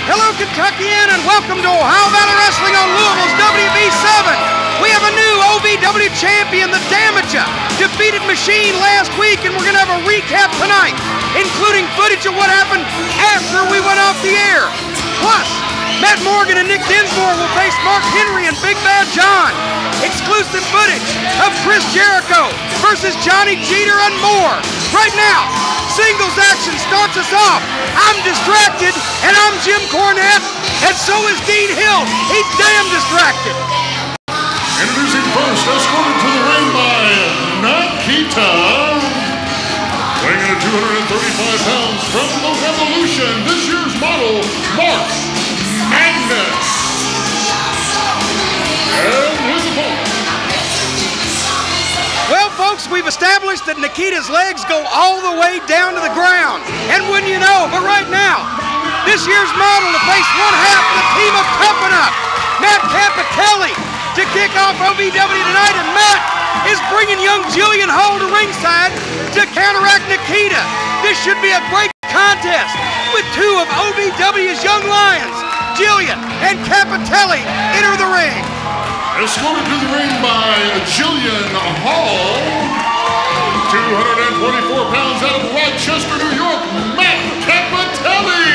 Hello, Kentuckian, and welcome to Ohio Valley Wrestling on Louisville's WB7. We have a new OVW champion, the Damager, defeated Machine last week, and we're going to have a recap tonight, including footage of what happened after we went off the air. Plus, Matt Morgan and Nick Dinsmore will face Mark Henry and Big Bad John. Exclusive footage of Chris Jericho versus Johnny Jeter and more. Right now, singles action starts us off. I'm distracted, and I'm Jim Cornette, and so is Dean Hill. He's damn distracted. Introducing first, escorted to the ring by Nikita. Weighing in at 235 pounds from the Revolution, this year's model, Mark Magnus. And his opponent. Well, folks, we've established that Nikita's legs go all the way down to the ground. And wouldn't you know, but right now, this year's model to face one half of the team of Tough Enough, Matt Cappotelli, to kick off OVW tonight, and Matt is bringing young Jillian to ringside to counteract Nikita. This should be a great contest with two of OVW's young lions. Jillian and Cappotelli enter the ring. Escorted to the ring by Jillian Hall, 224 pounds out of Rochester, New York, Matt Cappotelli.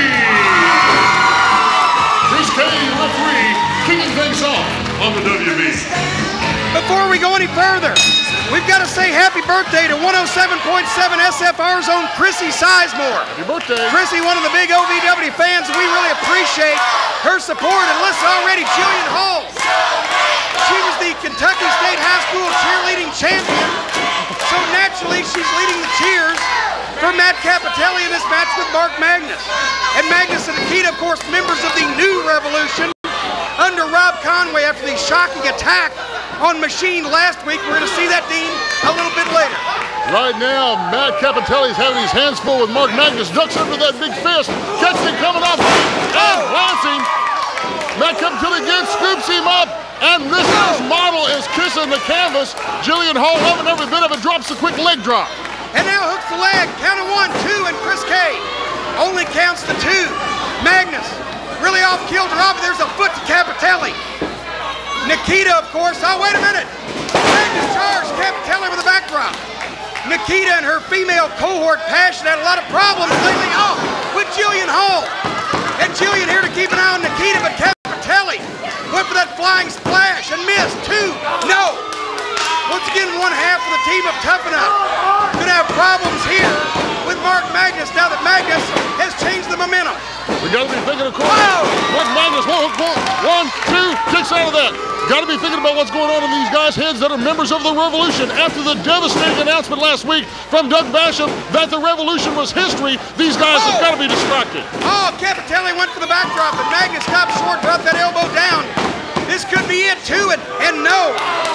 Chris K, referee, kicking things off on the WB. Before we go any further, we've got to say happy birthday to 107.7 SFR's own Chrissy Sizemore. Happy birthday. Chrissy, one of the big OVW fans, we really appreciate her support. And listen already, Jillian Hall. She was the Kentucky State High School cheerleading champion, so naturally she's leading the cheers for Matt Cappotelli in this match with Mark Magnus. And Magnus and Nikita, of course, members of the New Revolution under Rob Conway after the shocking attack on Machine last week. We're going to see that, Dean, a little bit later. Right now, Matt Cappotelli's having his hands full with Mark Magnus. Ducks under that big fist. Gets him coming off and glancing. Matt Cappotelli again scoops him up. And this year's model is kissing the canvas. Jillian Hall loving every bit of it, drops a quick leg drop. And now hooks the leg, count of 1, 2, and Chris K only counts to 2. Magnus, really off kilter, but there's a foot to Cappotelli. Nikita, of course, oh, wait a minute. Magnus charged Cappotelli with a backdrop. Nikita and her female cohort Passion had a lot of problems lately with Jillian Hall. And Jillian here to keep an eye on Nikita, but Cappotelli went for that flying splash and missed. 2, no. Once again, one half of the team of Tough Enough could have problems here with Mark Magnus now that Magnus has changed the momentum. We got to be thinking, of course, with Magnus. 1, 2, kicks out of that. Got to be thinking about what's going on in these guys' heads that are members of the Revolution. After the devastating announcement last week from Doug Basham that the Revolution was history, these guys have got to be distracted. Cappotelli went for the backdrop, but Magnus stopped short, brought that elbow down. This could be it, too, and no.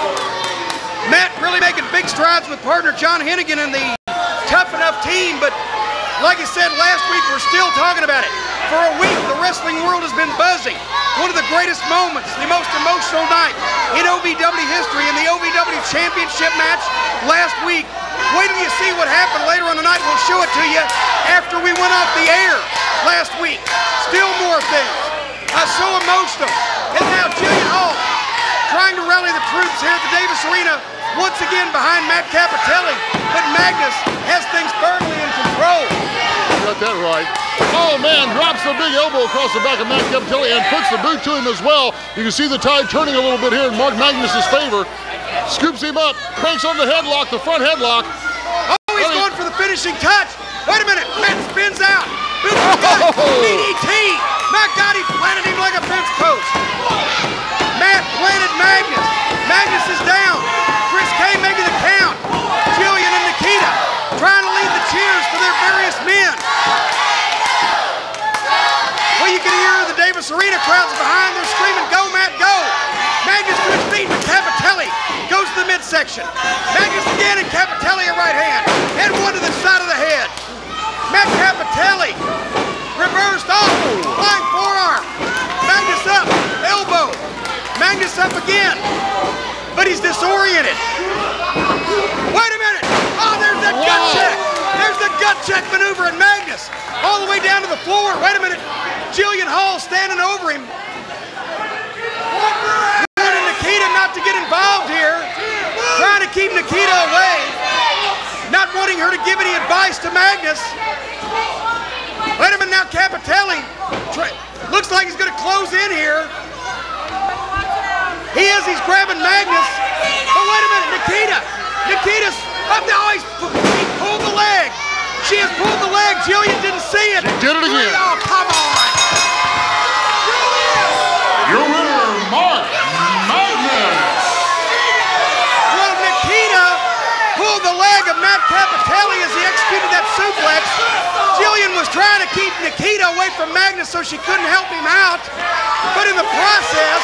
Matt really making big strides with partner John Hennigan and the Tough Enough team, but like I said last week, we're still talking about it. For a week, the wrestling world has been buzzing. One of the greatest moments, the most emotional night in OVW history, in the OVW Championship match last week. Wait till you see what happened later on the night. We'll show it to you after we went off the air last week. Still more things. So emotional. And now Jillian Hall trying to rally the troops here at the Davis Arena, once again behind Matt Cappotelli, but Magnus has things firmly in control. Got that right. Oh man, drops the big elbow across the back of Matt Cappotelli and puts the boot to him as well. You can see the tide turning a little bit here in Mark Magnus's favor. Scoops him up, cranks on the headlock, the front headlock. Oh, he's going for the finishing touch. Wait a minute, Matt spins out. Boot to the gut, DDT. My God, he planted him like a fence post. Matt planted Magnus. Magnus is down. Chris K making the count. Jillian and Nikita trying to lead the cheers for their various men. Well, you can hear the Davis Arena crowds behind. They're screaming, "Go, Matt, go!" Magnus to his feet, but Cappotelli goes to the midsection. Magnus again, and Cappotelli a right hand, and one to the side of the head. Matt Cappotelli reversed off, flying forearm. Magnus up, elbow. Magnus up again, but he's disoriented. Wait a minute. Oh, there's that gut check. There's the gut check maneuver, and Magnus all the way down to the floor. Wait a minute. Jillian Hall standing over him. Wanting Nikita not to get involved here. Trying to keep Nikita away. Not wanting her to give any advice to Magnus. Wait a minute now, Cappotelli. Looks like he's going to close in here. He is, he's grabbing Magnus. But wait a minute, Nikita's up there. Oh, he pulled the leg. She has pulled the leg. Jillian didn't see it. She did it again. Oh, come on. Your winner, Mark Magnus. Well, Nikita pulled the leg of Matt Cappotelli as he executed that suplex. Jillian was trying to keep Nikita away from Magnus so she couldn't help him out. But in the process,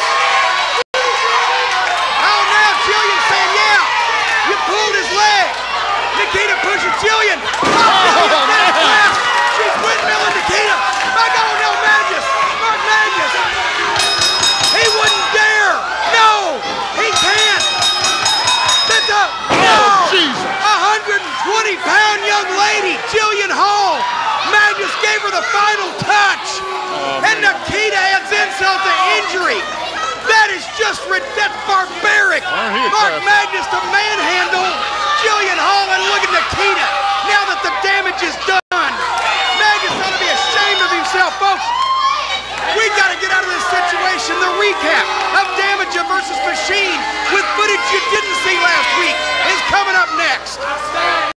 oh, now Jillian saying, yeah, you pulled his leg. Nikita pushes Jillian. Oh, she's windmilling Nikita. Back on, no, Magnus. Mark Magnus. He wouldn't dare. No, he can't. That's a, no. Oh, Jesus. 120-pound young lady, Jillian Hall. Magnus gave her the final touch. And Nikita adds insult to injury. That is just, that's barbaric. Mark Magnus to manhandle Jillian Hall, and look at Nikita. Now that the damage is done. Magnus ought to be ashamed of himself, folks. We got to get out of this situation. The recap of Damager versus Machine with footage you didn't see last week is coming up next.